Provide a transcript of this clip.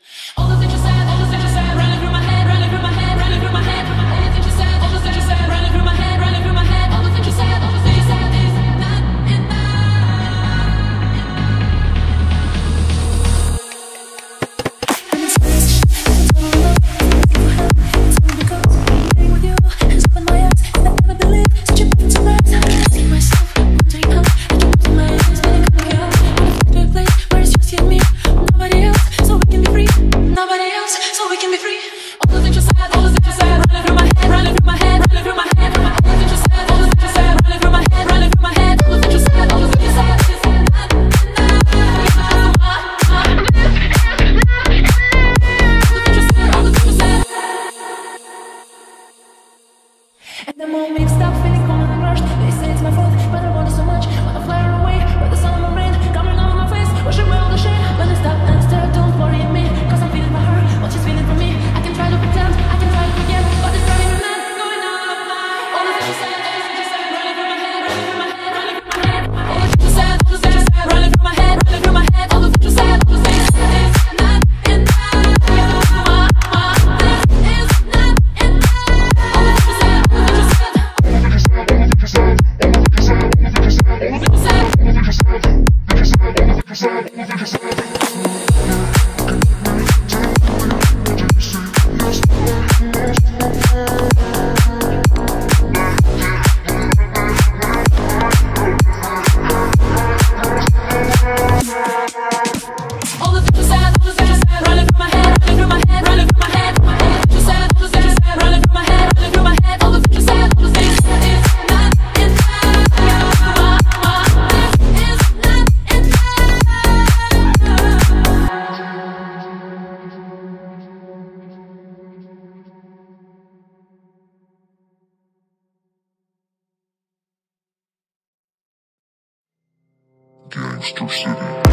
All the things you said, all the things you said, running through my head, running through my head, running through my head. All the things you said, all the things you said, running through my head, running through my head. All the things you said, all the things you said is not and the moment stop feeling cold and rushed. They say it's my fault, but I want it so much. Wanna fly away, but the sun and rain coming on my face, washing away all the shame. When I stop and stare, don't worry me, cause I'm feeling for her, what she's feeling for me. I can try to pretend, I can try to forget, but it's driving me mad, going out of my mind. All the things you said, all the things you said, running through my head, running through my head, running through my head. All the things you said, all the things you said, running through my head, running through my head. All the things you said, all the things you said, it's not enough. Gangster City.